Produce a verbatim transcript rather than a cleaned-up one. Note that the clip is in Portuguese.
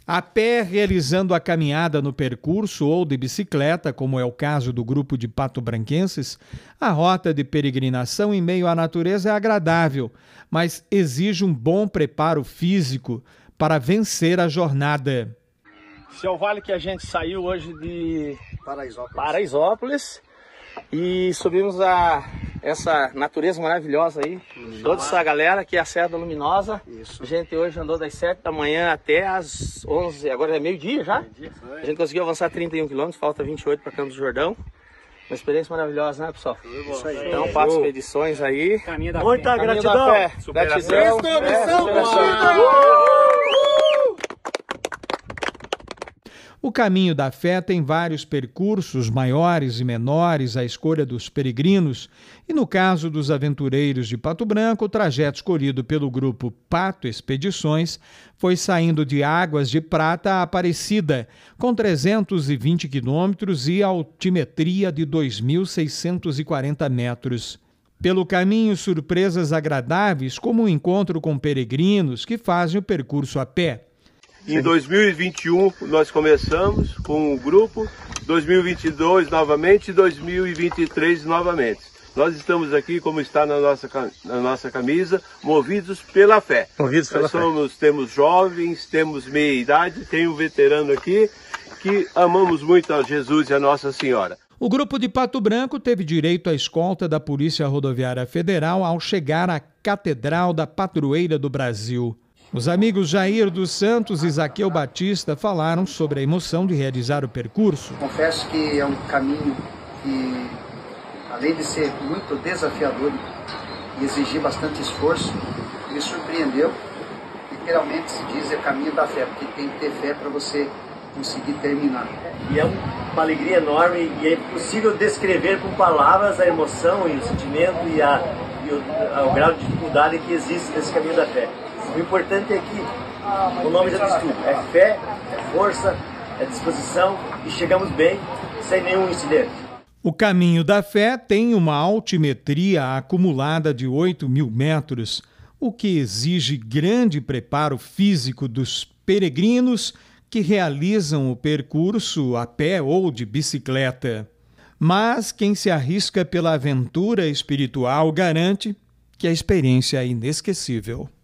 A pé, realizando a caminhada no percurso ou de bicicleta, como é o caso do grupo de patobranquenses, a rota de peregrinação em meio à natureza é agradável, mas exige um bom preparo físico para vencer a jornada. Esse é o vale que a gente saiu hoje de Paraisópolis, Paraisópolis e subimos a essa natureza maravilhosa aí. Luminosa. Toda essa galera aqui é a Serra da Luminosa. Isso. A gente hoje andou das sete da manhã até as onze, agora é meio-dia já. Meio-dia, a gente conseguiu avançar trinta e um quilômetros, falta vinte e oito para Campos do Jordão. Uma experiência maravilhosa, né, pessoal? Isso aí. Então, passo expedições aí. Caminho da Muita fé. gratidão. Da fé. Gratidão. O Caminho da Fé tem vários percursos, maiores e menores, à escolha dos peregrinos, e no caso dos aventureiros de Pato Branco, o trajeto escolhido pelo grupo Pato Expedições foi saindo de Águas de Prata a Aparecida, com trezentos e vinte quilômetros e altimetria de dois mil seiscentos e quarenta metros. Pelo caminho, surpresas agradáveis, como o encontro com peregrinos que fazem o percurso a pé. Em dois mil e vinte e um nós começamos com o grupo, dois mil e vinte e dois novamente e dois mil e vinte e três novamente. Nós estamos aqui, como está na nossa, na nossa camisa, movidos pela fé. Movidos pela nós somos, fé. Temos jovens, temos meia idade, tem um veterano aqui que amamos muito a Jesus e a Nossa Senhora. O grupo de Pato Branco teve direito à escolta da Polícia Rodoviária Federal ao chegar à Catedral da Padroeira do Brasil. Os amigos Jair dos Santos e Zaqueu Batista falaram sobre a emoção de realizar o percurso. Confesso que é um caminho que, além de ser muito desafiador e exigir bastante esforço, me surpreendeu. Literalmente se diz é o caminho da fé, porque tem que ter fé para você conseguir terminar. E é uma alegria enorme e é impossível descrever com palavras a emoção e o sentimento e, a, e o, o grau de dificuldade que existe nesse caminho da fé. O importante é que o nome já diz tudo, é fé, é força, é disposição e chegamos bem, sem nenhum incidente. O Caminho da Fé tem uma altimetria acumulada de oito mil metros, o que exige grande preparo físico dos peregrinos que realizam o percurso a pé ou de bicicleta. Mas quem se arrisca pela aventura espiritual garante que a experiência é inesquecível.